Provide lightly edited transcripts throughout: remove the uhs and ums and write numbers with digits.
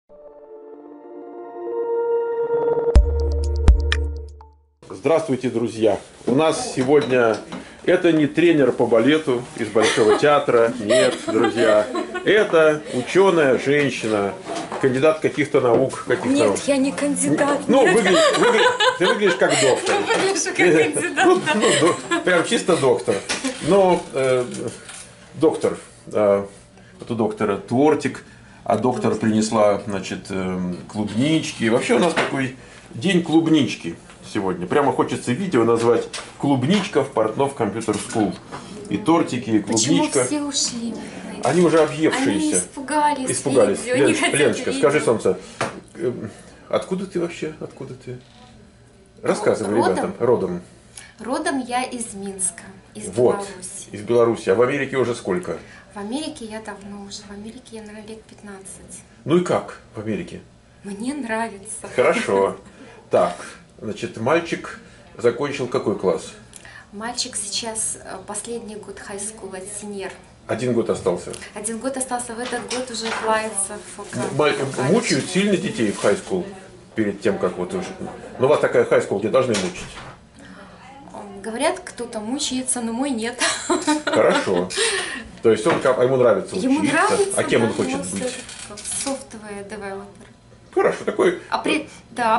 Здравствуйте, друзья! У нас сегодня это не тренер по балету из Большого театра, нет, друзья. Это ученая женщина, кандидат каких-то наук. Нет, я не кандидат. Ну, ты выглядишь как доктор. Выгляжу как кандидат. Прям чисто доктор. Но доктор, вот у доктора тортик, а доктор принесла, значит, клубнички. Вообще у нас такой день клубнички сегодня. Прямо хочется видео назвать «Клубничка в Портнов Компьютер Скул». И тортики, и клубничка. Почему все ушли? Они уже объевшиеся. Они испугались. Леночка, скажи, солнце, откуда ты вообще? Откуда ты? Рассказывай ребятам. Родом я из Минска, из Вот, Беларуси. из Беларуси. А в Америке уже сколько? В Америке я давно уже. В Америке я, наверное, лет 15. Ну и как в Америке? Мне нравится. Хорошо. Так, значит, мальчик закончил какой класс? Мальчик сейчас последний год хай-скула, синьор. 1 год остался. 1 год остался, в этот год уже клается в Мучают сильно детей в хай-скул перед тем, как вот... Ну, у вас такая хай-скул, где должны мучить. Говорят, кто-то мучается, но мой нет. Хорошо. То есть ему нравится учиться. Ему нравится, а кем да, он хочет быть? Software developer. Хорошо, такой... Да,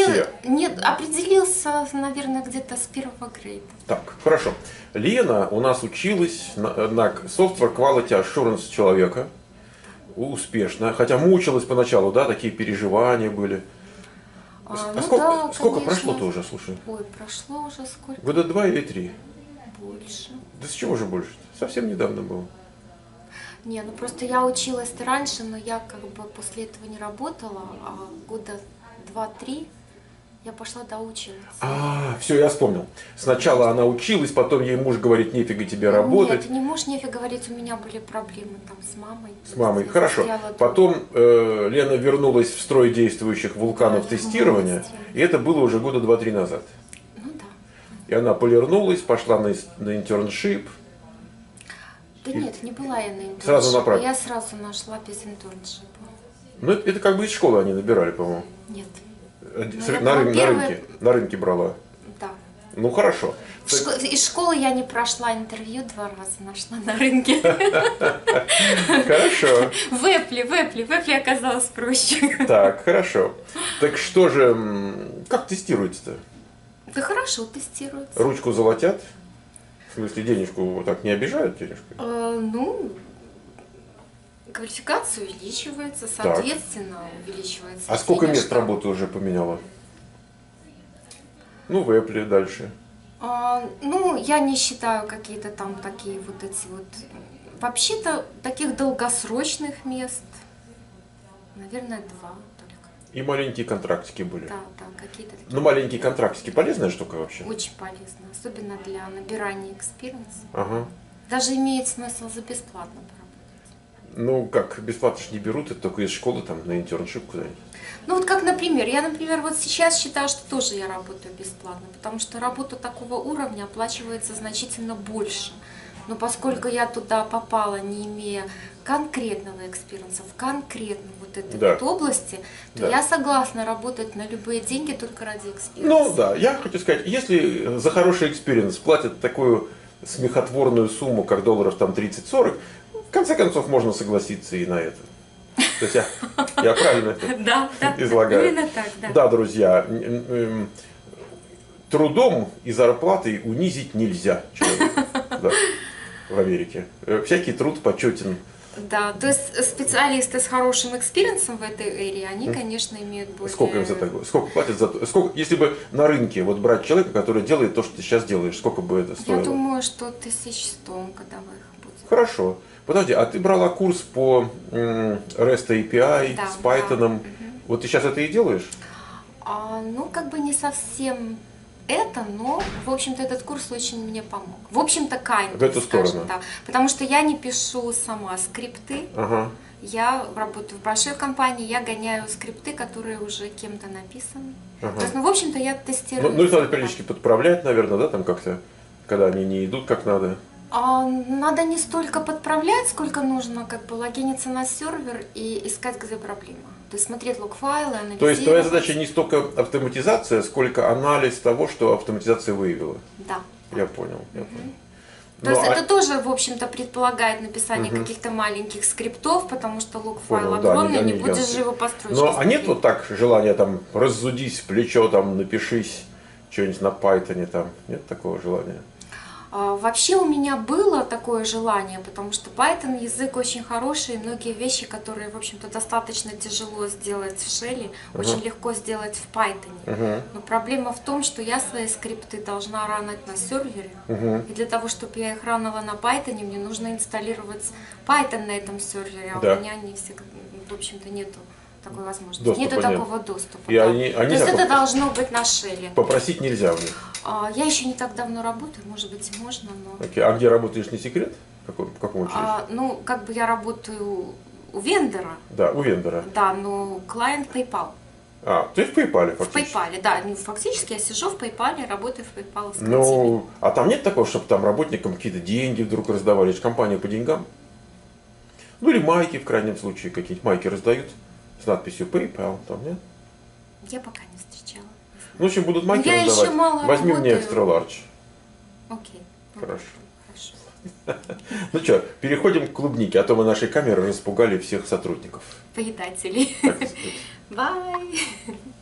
определился, наверное, где-то с 1-го грейда. Так, хорошо. Лена у нас училась на Software Quality Assurance человека. Успешно. Хотя мучилась поначалу, да, такие переживания были. Сколько прошло-то уже, слушай? Ой, прошло уже сколько? Года 2 или 3? Больше. Да с чего же больше? Совсем недавно было. Не, ну просто я училась-то раньше, но я как бы после этого не работала, а года 2-3 я пошла доучиваться. Все, я вспомнил. Сначала она училась, потом ей муж говорит, нефига тебе работать. Нет, не муж нефиг говорить, у меня были проблемы там с мамой. С мамой, хорошо. Потом Лена вернулась в строй действующих вулканов тестирования, и это было уже года 2-3 назад. Ну да. И она полирнулась, пошла на интерншип. Да нет, не была я на интерншипе. Сразу на практику? Я сразу нашла без интерншипа. Ну, это как бы из школы они набирали, по-моему. Нет. На рынке брала. Да. Ну, хорошо. Из школы я не прошла интервью, 2 раза нашла на рынке. Хорошо. В Apple оказалось проще. Так, хорошо. Так что же, как тестируется-то? Да хорошо тестируется. Ручку золотят? В смысле, денежку вот так не обижают денежкой? Ну, квалификация увеличивается, соответственно, увеличивается. А сколько мест работы уже поменяла? Ну, в Apple дальше. Ну, я не считаю какие-то там такие вот эти вот... Вообще-то, таких долгосрочных мест, наверное, 2 только. И маленькие контрактики были? Да, какие-то такие. Ну, маленькие контрактики полезная штука вообще? Очень полезно, особенно для набирания экспириенса. Ага. Даже имеет смысл за бесплатно поработать. Ну, как, бесплатно же не берут, это только из школы, там, на интерншип куда-нибудь. Ну, вот как, например, я, вот сейчас считаю, что тоже я работаю бесплатно, потому что работа такого уровня оплачивается значительно больше. Но поскольку я туда попала, не имея конкретного экспириенса в конкретной вот этой вот области, то я согласна работать на любые деньги только ради экспириенса. Ну, да, я хочу сказать, если за хороший экспириенс платят такую смехотворную сумму, как долларов там 30-40, в конце концов можно согласиться и на это. То есть я правильно это излагаю? Именно так, да. Да, друзья, трудом и зарплатой унизить нельзя человека в Америке. Всякий труд почетен. Да, то есть специалисты с хорошим экспириенсом в этой эре, они, конечно, имеют более... Сколько им за такое? Сколько платят за то? Сколько, если бы на рынке вот брать человека, который делает то, что ты сейчас делаешь, сколько бы это стоило? Я думаю, что 1100 годовых будет. Хорошо. Подожди, а ты брала курс по REST API с Python? Вот ты сейчас это и делаешь? Ну, как бы не совсем это, но, в общем-то, этот курс очень мне помог. В общем-то, в эту сторону. Да, потому что я не пишу сама скрипты. Я работаю в большой компании, я гоняю скрипты, которые уже кем-то написаны. То есть, ну, в общем-то, я тестирую. Ну, их надо периодически подправлять, наверное, да, там как-то, когда они не идут как надо. Надо не столько подправлять, сколько нужно как бы логиниться на сервер и искать, где проблема. То есть смотреть лог-файлы, анализировать. То есть твоя задача не столько автоматизация, сколько анализ того, что автоматизация выявила. Да. Я понял, я понял. То есть это тоже, в общем-то, предполагает написание каких-то маленьких скриптов, потому что лог-файл Понял, да, огромный, они не будешь гигантские. же его по строчке Но а смотреть. нет вот так желания там раззудись в плечо, там напишись что-нибудь на Python, там нет такого желания? Вообще у меня было такое желание, потому что Python язык очень хороший, и многие вещи, которые, в общем-то, достаточно тяжело сделать в Shell, очень легко сделать в Python. Но проблема в том, что я свои скрипты должна ранить на сервере, и для того, чтобы я их ранила на Python, мне нужно инсталлировать Python на этом сервере, а Да. у меня не всегда, в общем-то, нету такой возможности, Доступа нету нет. такого доступа. И да. они То есть так это должно быть на Shell. попросить нельзя у них. Я еще не так давно работаю, может быть, и можно, но... Окей. А где работаешь, не секрет? В каком училище? Ну, как бы я работаю у вендора, Да, у вендора. да, но клиент PayPal. То есть в PayPal В фактически. PayPal, да, ну, фактически я сижу в PayPal, работаю в PayPal. Ну, а там нет такого, чтобы там работникам какие-то деньги вдруг раздавали? Это же компания по деньгам. Ну или майки, в крайнем случае, какие-нибудь майки раздают с надписью PayPal, там нет? Я пока не встречала. Ну, в общем, будут майки Я еще раздавать. мало Возьми мне работаю. экстра large. Окей. Ну, Хорошо. Хорошо. Ну что, переходим к клубнике, а то мы нашей камерой распугали всех сотрудников. Поедателей. Так сказать. Бай.